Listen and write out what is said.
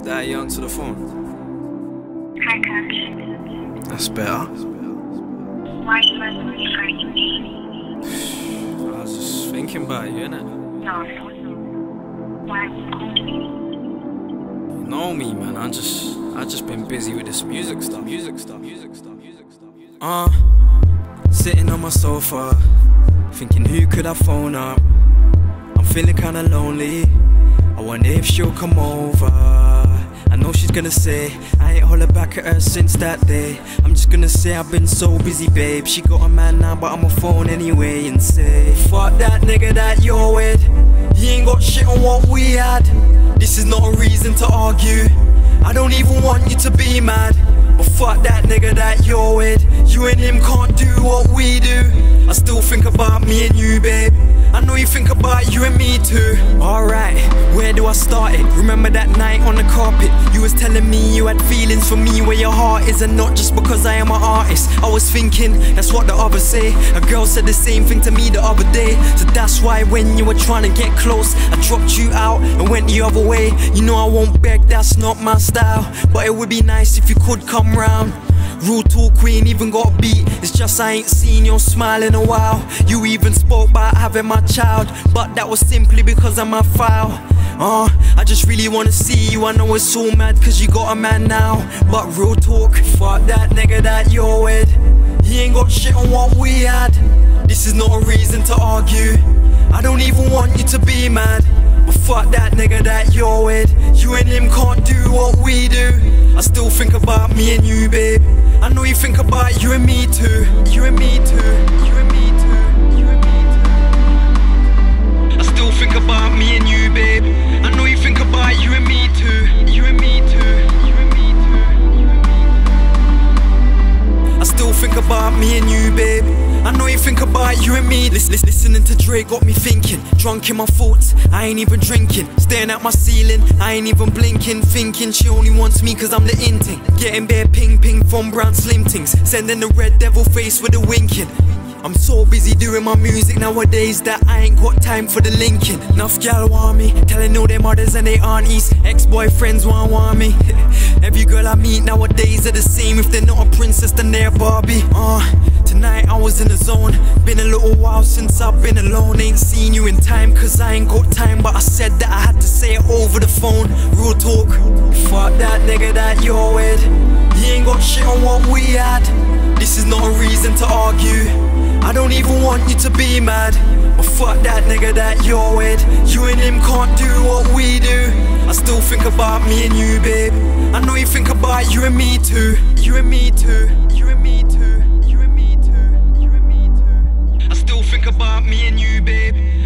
That you answer the phone? Hi, Cash. That's better. Why are you messaging me? I was just thinking about you, innit? No. Why are you calling me? You know me, man. I just been busy with this music stuff. Sitting on my sofa, thinking who could I phone up? I'm feeling kinda lonely. I wonder if she'll come over. I know she's gonna say I ain't hollered back at her since that day. I'm just gonna say I've been so busy, babe. She got a man now, but I'm on phone anyway. And say, fuck that nigga that you're with. He ain't got shit on what we had. This is not a reason to argue. I don't even want you to be mad. But fuck that nigga that you're with. You and him can't do what we do. I still think about me and you, babe. I know you think about you and me too. Alright, where do I start it? Remember that night on the carpet? You was telling me you had feelings for me where your heart is, and not just because I am an artist. I was thinking, that's what the others say. A girl said the same thing to me the other day. So that's why when you were trying to get close, I dropped you out and went the other way. You know I won't beg, that's not my style. But it would be nice if you could come round. Real talk, we ain't even got a beat. It's just I ain't seen your smile in a while. You even spoke about having my child, but that was simply because of my file. I just really wanna see you. I know it's so mad cause you got a man now. But real talk, fuck that nigga that you're with. He ain't got shit on what we had. This is not a reason to argue. I don't even want you to be mad. But fuck that nigga that you're with. You and him can't do what we do. I still think about me and you, babe. I know you think about you and me too. You and me too. You and me too. You and me too. I still think about me and you, babe. I know you think about you and me too. You and me too. You and me too. You and me too. I still think about me and you, babe. I know you think about you and me. Listening to Dre got me thinking. Drunk in my thoughts, I ain't even drinking. Staring at my ceiling, I ain't even blinking. Thinking she only wants me cause I'm the in thing. Getting bare ping ping from brown slim things. Sending the red devil face with a winking. I'm so busy doing my music nowadays that I ain't got time for the linking. Enough gal want me, telling all their mothers and their aunties. Ex-boyfriends want me. Every girl I meet nowadays are the same. If they're not a princess then they're a Barbie. Tonight I was in the zone. Been a little while since I've been alone. Ain't seen you in time cause I ain't got time. But I said that I had to say it over the phone. Real talk, fuck that nigga that you're with. He ain't got shit on what we had. This is not a reason to argue. I don't even want you to be mad. But fuck that nigga that you're with. You and him can't do what we do. I still think about me and you, babe. I know you think about you and me too. You and me too. You and me too. You and me too. You and me too. I still think about me and you, babe.